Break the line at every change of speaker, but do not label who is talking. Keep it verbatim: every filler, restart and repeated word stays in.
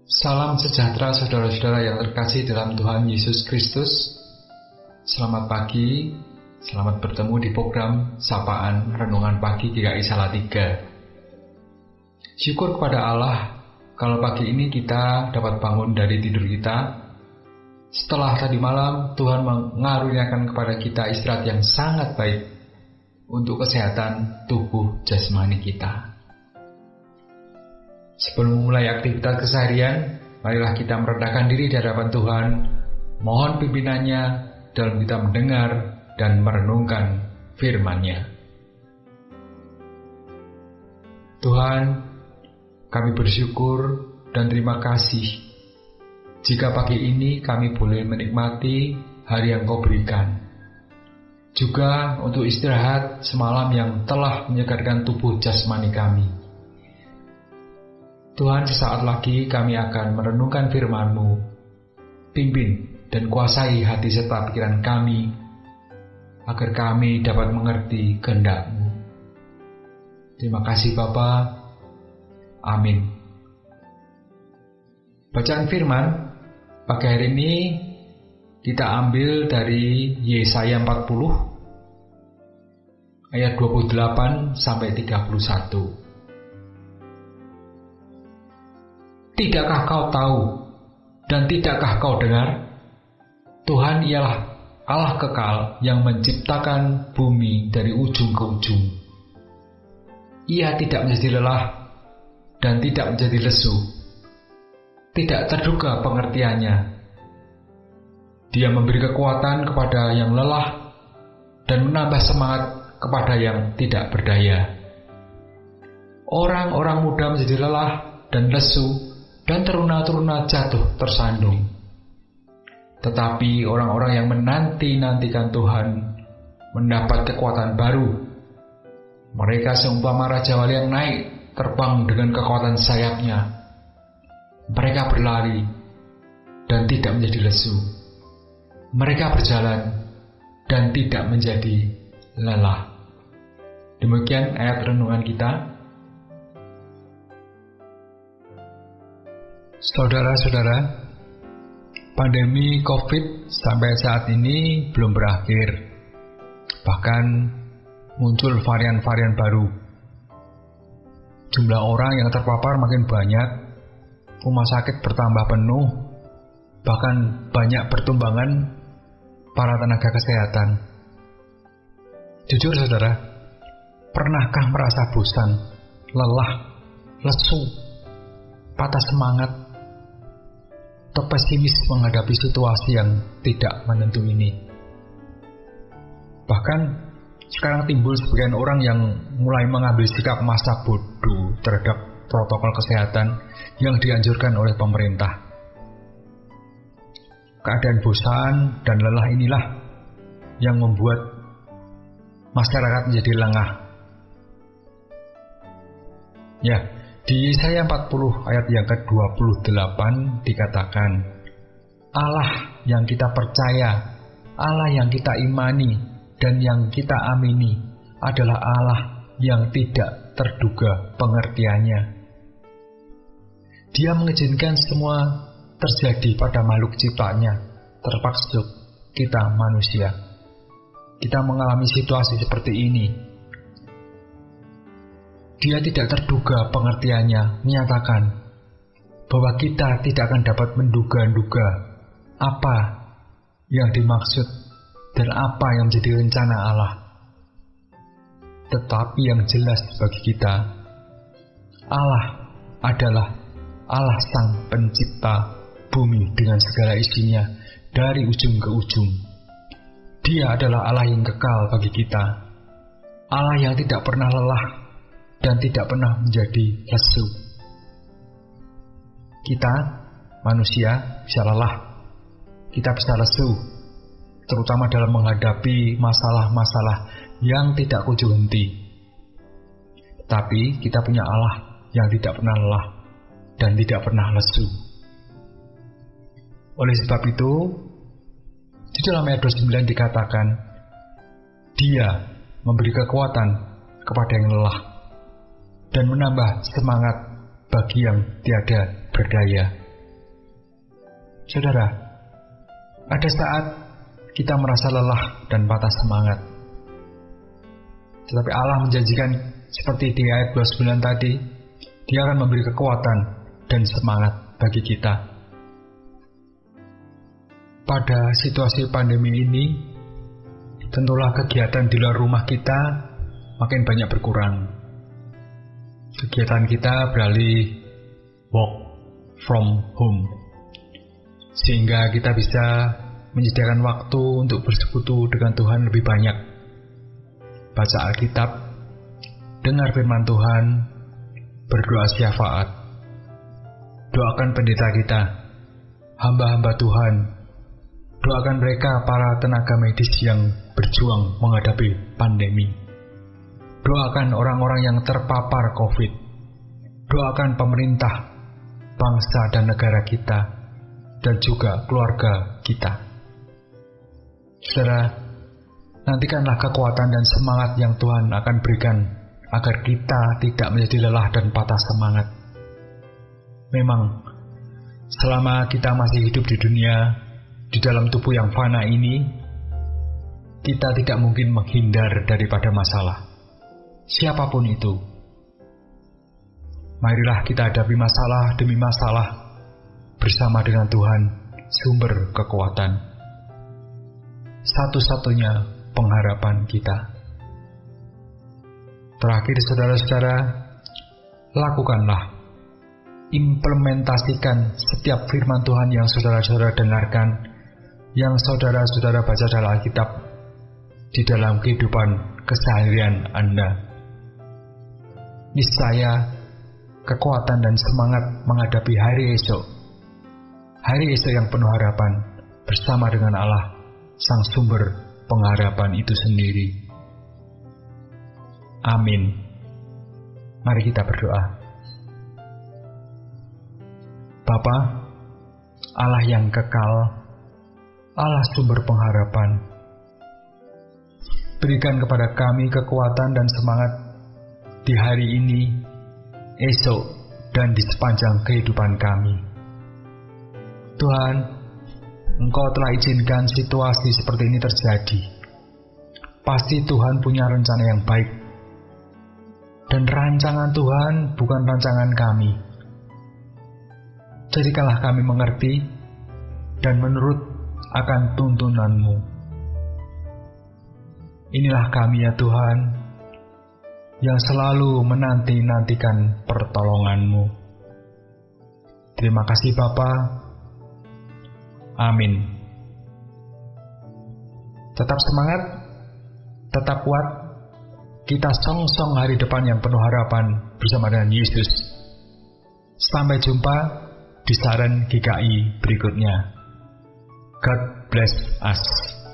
Salam sejahtera saudara-saudara yang terkasih dalam Tuhan Yesus Kristus. Selamat pagi, selamat bertemu di program Sapaan Renungan Pagi G K I Salatiga. Syukur kepada Allah kalau pagi ini kita dapat bangun dari tidur kita. Setelah tadi malam Tuhan mengaruniakan kepada kita istirahat yang sangat baik untuk kesehatan tubuh jasmani kita. Sebelum memulai aktivitas keseharian, marilah kita merendahkan diri di hadapan Tuhan, mohon pimpinannya dalam kita mendengar dan merenungkan firman-Nya. Tuhan, kami bersyukur dan terima kasih jika pagi ini kami boleh menikmati hari yang Kau berikan. Juga untuk istirahat semalam yang telah menyegarkan tubuh jasmani kami. Tuhan, sesaat lagi kami akan merenungkan firman-Mu. Pimpin dan kuasai hati serta pikiran kami, agar kami dapat mengerti kehendak-Mu. Terima kasih Bapa. Amin. Bacaan firman pagi hari ini kita ambil dari Yesaya empat puluh ayat dua puluh delapan sampai tiga puluh satu. Tidakkah kau tahu dan tidakkah kau dengar? Tuhan ialah Allah kekal yang menciptakan bumi dari ujung ke ujung. Ia tidak menjadi lelah dan tidak menjadi lesu. Tidak terduga pengertiannya. Dia memberi kekuatan kepada yang lelah dan menambah semangat kepada yang tidak berdaya. Orang-orang muda menjadi lelah dan lesu, dan teruna-teruna jatuh tersandung. Tetapi orang-orang yang menanti-nantikan Tuhan mendapat kekuatan baru. Mereka seumpama Raja Wali yang naik terbang dengan kekuatan sayapnya. Mereka berlari dan tidak menjadi lesu. Mereka berjalan dan tidak menjadi lelah. Demikian ayat renungan kita. Saudara-saudara, pandemi COVID sampai saat ini belum berakhir. Bahkan muncul varian-varian baru. Jumlah orang yang terpapar makin banyak, rumah sakit bertambah penuh, bahkan banyak pertumbangan para tenaga kesehatan. Jujur saudara, pernahkah merasa bosan, lelah, lesu, patah semangat, atau pesimis menghadapi situasi yang tidak menentu ini? Bahkan sekarang timbul sebagian orang yang mulai mengambil sikap masa bodoh terhadap protokol kesehatan yang dianjurkan oleh pemerintah. Keadaan bosan dan lelah inilah yang membuat masyarakat menjadi lengah. Ya, di Yesaya empat puluh ayat yang ke dua puluh delapan dikatakan, Allah yang kita percaya, Allah yang kita imani, dan yang kita amini adalah Allah yang tidak terduga pengertiannya. Dia mengizinkan semua terjadi pada makhluk ciptaannya, termasuk kita manusia. Kita mengalami situasi seperti ini. Dia tidak terduga pengertiannya, menyatakan bahwa kita tidak akan dapat menduga-duga apa yang dimaksud dan apa yang menjadi rencana Allah. Tetapi yang jelas bagi kita, Allah adalah Allah Sang Pencipta bumi dengan segala isinya dari ujung ke ujung. Dia adalah Allah yang kekal bagi kita, Allah yang tidak pernah lelah dan tidak pernah menjadi lesu. Kita, manusia, bisa lelah, kita bisa lesu, terutama dalam menghadapi masalah-masalah yang tidak kunjung henti. Tapi kita punya Allah yang tidak pernah lelah dan tidak pernah lesu. Oleh sebab itu, di dalam ayat dua puluh sembilan dikatakan, Dia memberi kekuatan kepada yang lelah dan menambah semangat bagi yang tiada berdaya. Saudara, ada saat kita merasa lelah dan patah semangat. Tetapi Allah menjanjikan seperti di ayat dua puluh sembilan tadi, Dia akan memberi kekuatan dan semangat bagi kita. Pada situasi pandemi ini, tentulah kegiatan di luar rumah kita makin banyak berkurang. Kegiatan kita beralih work from home, sehingga kita bisa menyediakan waktu untuk bersekutu dengan Tuhan lebih banyak. Baca Alkitab, dengar firman Tuhan, berdoa syafaat, doakan pendeta kita, hamba-hamba Tuhan, doakan mereka para tenaga medis yang berjuang menghadapi pandemi. Doakan orang-orang yang terpapar COVID. Doakan pemerintah, bangsa dan negara kita, dan juga keluarga kita. Saudara, nantikanlah kekuatan dan semangat yang Tuhan akan berikan agar kita tidak menjadi lelah dan patah semangat. Memang, selama kita masih hidup di dunia, di dalam tubuh yang fana ini, kita tidak mungkin menghindar daripada masalah. Siapapun itu. Marilah kita hadapi masalah demi masalah bersama dengan Tuhan, sumber kekuatan. Satu-satunya pengharapan kita. Terakhir, saudara-saudara, lakukanlah, implementasikan setiap firman Tuhan yang saudara-saudara dengarkan, yang saudara-saudara baca dalam Alkitab, di dalam kehidupan keseharian Anda. Niscaya kekuatan dan semangat menghadapi hari esok, hari esok yang penuh harapan bersama dengan Allah, Sang Sumber pengharapan itu sendiri. Amin. Mari kita berdoa. Bapa, Allah yang kekal, Allah sumber pengharapan, berikan kepada kami kekuatan dan semangat di hari ini, esok, dan di sepanjang kehidupan kami. Tuhan, Engkau telah izinkan situasi seperti ini terjadi. Pasti Tuhan punya rencana yang baik. Dan rancangan Tuhan bukan rancangan kami. Jadikanlah kami mengerti dan menurut akan tuntunan-Mu. Inilah kami ya Tuhan, yang selalu menanti-nantikan pertolongan-Mu. Terima kasih Bapa. Amin. Tetap semangat, tetap kuat. Kita song-song hari depan yang penuh harapan bersama dengan Yesus. Sampai jumpa di saran G K I berikutnya. God bless us.